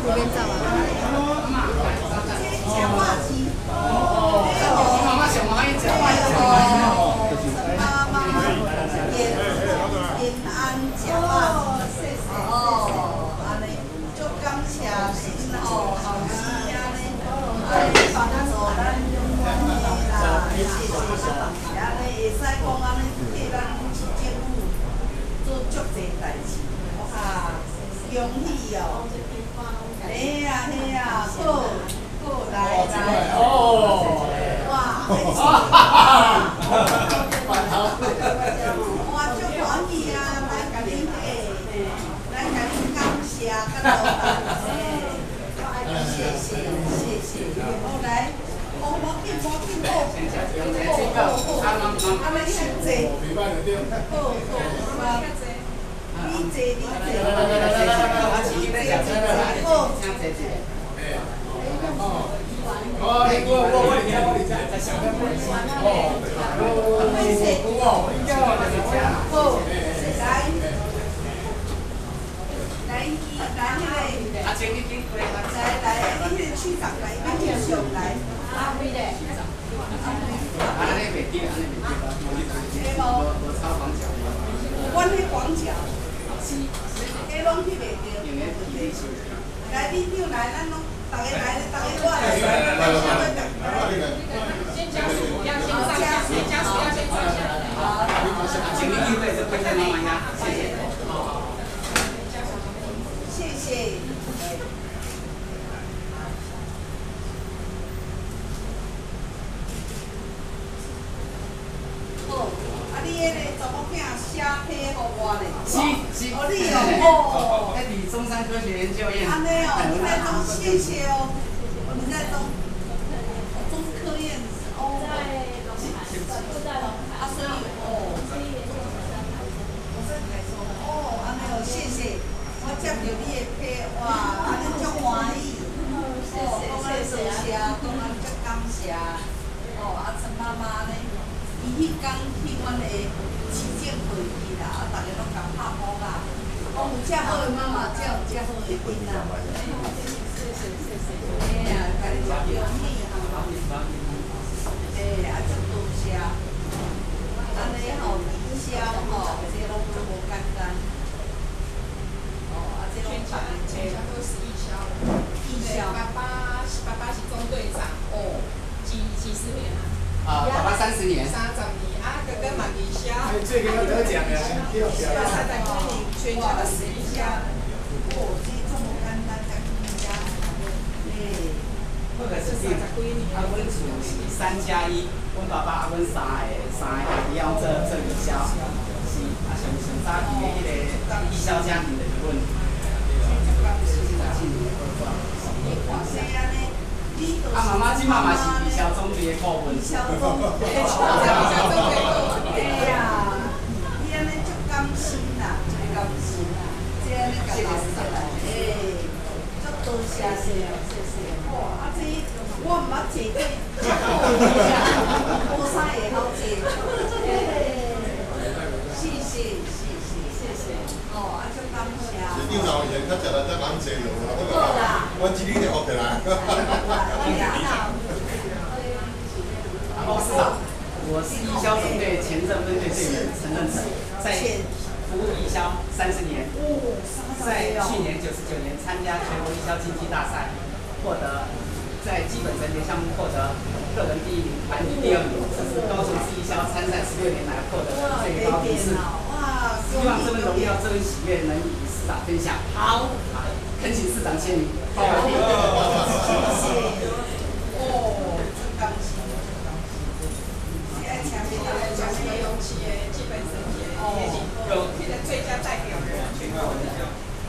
里面走啊。 吃麻鸡。 妈妈想买吃麻鸡。 妈妈延安吃麻鸡。哦，安尼，足感谢恁哦后生安尼，安尼帮助咱的啦，谢谢。安尼会使讲安尼替咱市政府做足侪代志，哇，恭喜哦！嘿啊嘿啊，好，好来来。 哦。 哇！我足欢喜啊，来甲恁来甲恁感谢，甲老板，谢谢谢谢，好来，我紧好，安尼伤济，好，你坐， 哦，我理解，在想个问题。哦，应该我就是这样。 好，来， 阿青，你紧过来。 来，你迄个区长来，你继续来。 阿飞的。 安尼袂对，无抄广角。 阮迄广角，迄拢去袂着。来，你就来，咱拢大家来，大家我来。 先加速，要先上下，先加速，要先上下。 好。请你定位是归在妈妈家，谢谢。 谢谢。好，啊，你迄个查某囝写批互我咧。 是。 哦，你哦。 在比中山科学研究院。 安尼哦，你在中，谢谢哦。你在中科院哦。在龙海。啊，所以哦。哦，安尼哦，谢谢。我接到你的批，哇，安尼足欢喜。哦，讲安多谢，讲安足感谢。哦，啊，陈妈妈呢，伊迄天去阮的市政会去啦，啊，大家拢共拍鼓啦。哦，有遮好的妈妈，才有遮好的囡仔。哎呀，家己足恭喜哈！哎，啊，足多谢。安尼吼，营销吼，这拢无简单。哦，啊，这拢全都是义消。 义消。 爸爸是中队长。 哦。 几十年啊？ 爸爸30年。 30年啊，哥哥嘛义消。 最近要得奖的。 他在公里全球的10义消。 哦，这这么简单，才义消。哎。 或者是阮厝是3+1，阮爸爸阮三个家己要做义消，是啊上早期的迄个义消家庭就是阮。啊，妈妈即嘛是义消总队的顾问。 义消总队。哎呀，你安尼足甘心啦，足甘心啦，这安尼甲老师来，哎，足多谢谢，哦，啊这我毋捌坐过，遮好呀，无啥会晓坐，谢谢，哦，啊足感谢。 市长老爷，较食来才讲坐落， 好啦， 我一日就学起来。 市长，我是义消总队前镇分队队员陈任成，在服务义消30年，在去年99年参加全国义消竞技大赛，获得在基本层级项目获得个人第1名，团体第2名，这是高雄市义消参赛16年来获得的最高名次。希望这份荣耀、这份喜悦能与市长分享。好，恳请市长签名。 谢谢。哦，真感谢。 勇气的基本层级，有那个最佳代表人全国的。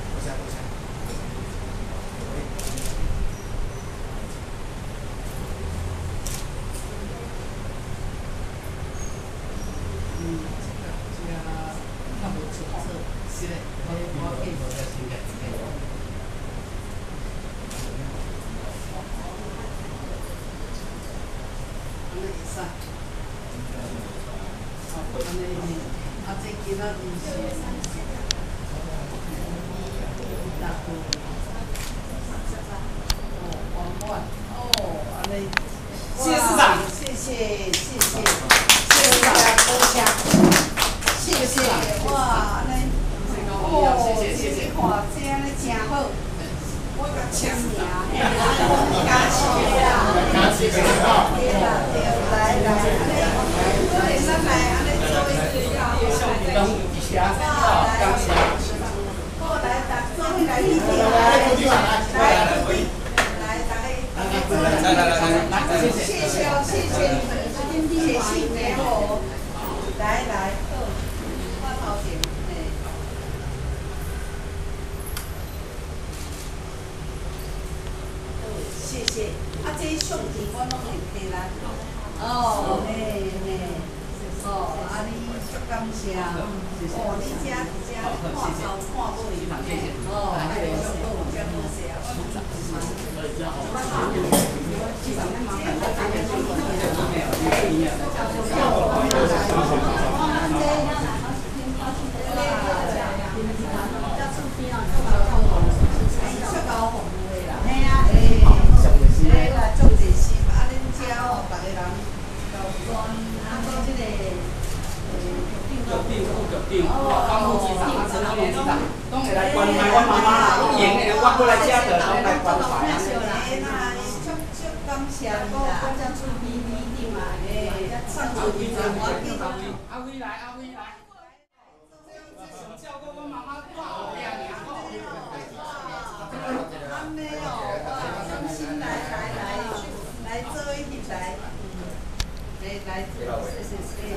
是的，我可以做个新的。 啊，这今仔日是谢，谢谢，哇，那哦，谢谢，哇，这样嘞真好，我甲签名，加谢啦，对啦，来，咱来安尼做一个，好，来，做伙来一起来，谢谢哦，谢谢你们，谢谢你哦，来，我头前，谢谢，啊，这相片我拢会给咱，哦，啊，你足感谢，哦，你遮看头看尾，哦，真好势光复机场，陈老年机场，拢会来关怀阮妈妈啦，拢演的，我过来遮的，拢来关怀啊。 足感谢你啦，啊，遮厝边顶嘛，上厝边就我记得。 阿伟来，照顾阮妈妈多好呀， 安尼哦，哇，伤心来做一起来，来，谢。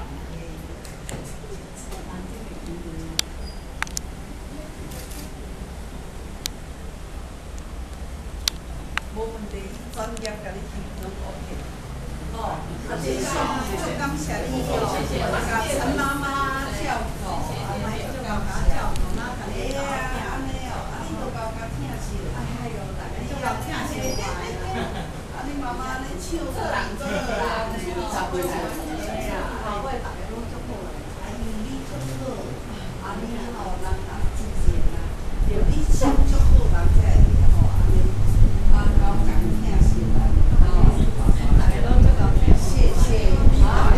无问题，专业甲你提供 OK。哦，啊，这足感谢你哦，甲陈妈妈照顾，安尼足够甲照顾，哎呀，安尼哦，啊，你都够甲疼惜，哎哟，大家足够疼惜我啊，你妈妈安尼唱做人做啦，安尼哦，哎呀，好伙大家拢足好，哎呦，你足好，啊，你哦，人支持啦，着你唱足好人才会吼，安尼。啊，高感谢是啦，大家拢足够谢谢，啊，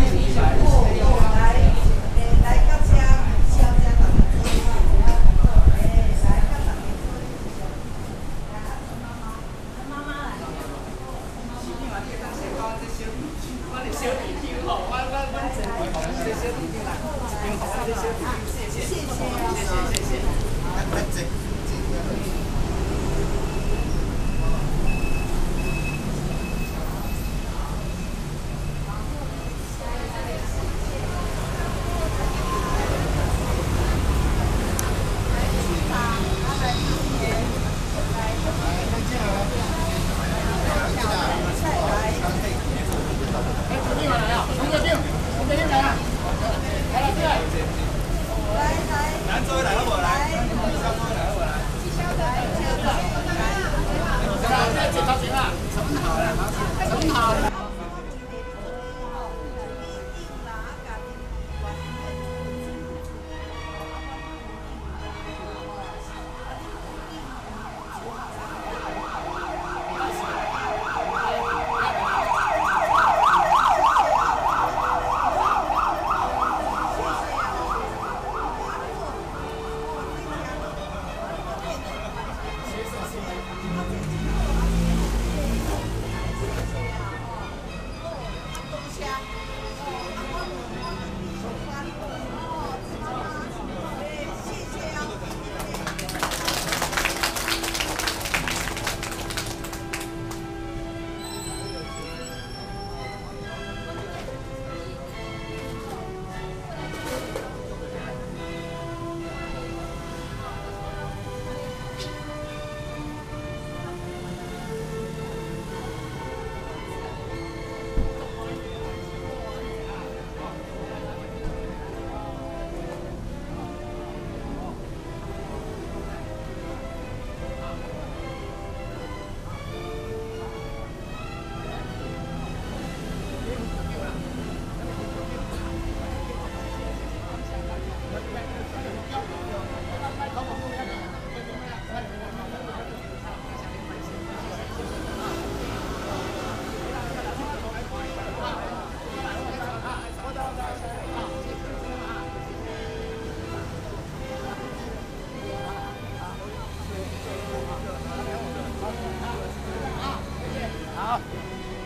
来到遮，小遮大家做一下，来到大家做一下，来，妈妈来，是你嘛？你当时讲这小弟弟，我的小弟弟吼，我真会好，这小弟弟来，真好，这小弟弟，谢谢。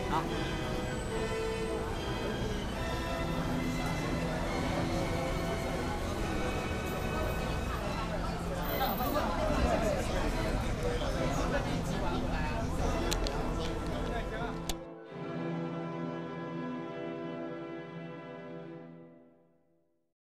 好。